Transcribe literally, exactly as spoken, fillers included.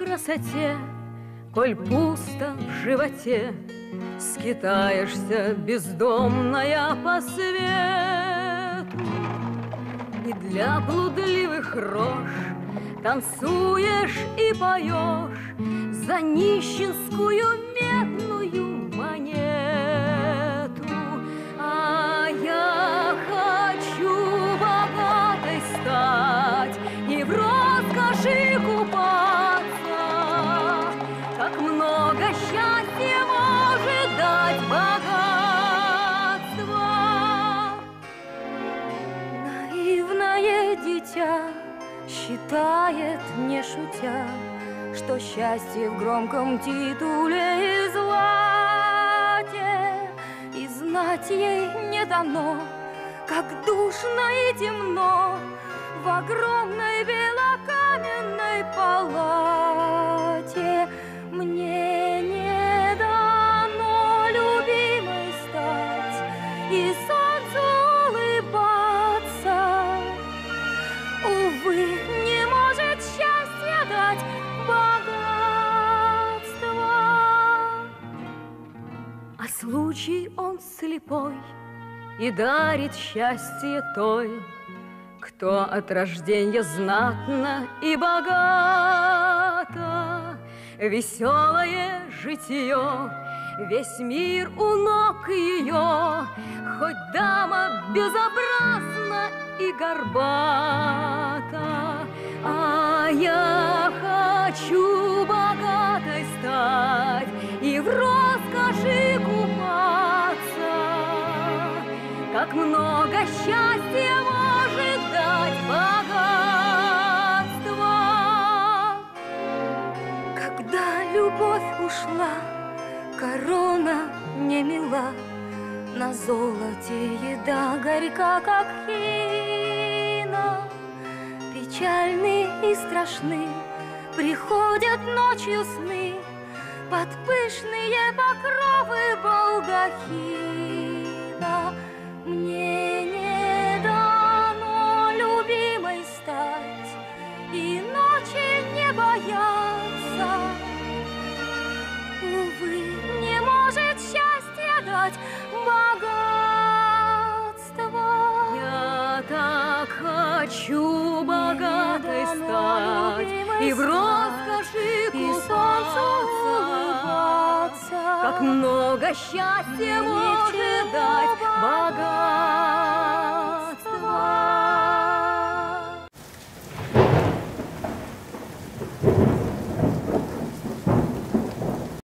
красоте, коль пусто в животе, скитаешься бездомная по свету. И для блудливых рож танцуешь и поешь за нищенскую медную монету. А я хочу богатой стать и в роскоши купаться. Как много счастья может дать богатство. Наивное дитя считает, не шутя, что счастье в громком титуле и злате, и знать ей не дано, как душно и темно в огромной белокаменной палате. Мне не дано любимой стать и солнцу улыбаться. Увы, не может счастье дать богатство. А случай он слепой и дарит счастье той, кто от рождения знатно и богато. Веселое житье, весь мир у ног ее, хоть дама безобразна и горбата. А я хочу богатой стать и в роскоши купаться. Как много счастья может дать богатство. Когда любовь ушла, корона не мила, на золоте еда горька, как хина. Печальны и страшны приходят ночью сны под пышные покровы балдахина. Мне не дано любимой стать и ночи не бояться. Увы, не может счастье дать богатство. Я так хочу богатой стать и в роскоши купаться. Как много счастья может дать богатство.